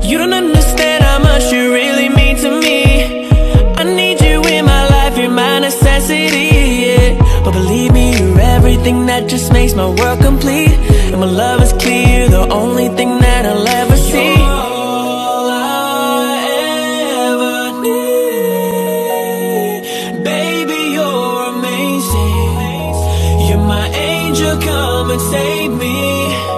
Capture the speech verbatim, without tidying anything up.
You don't understand how much you really mean to me. I need you in my life, you're my necessity, yeah. But believe me, you're everything that just makes my world complete. And my love is clear, the only thing that I'll ever see. You're all I ever need. Baby, you're amazing. You're my angel, come and save me.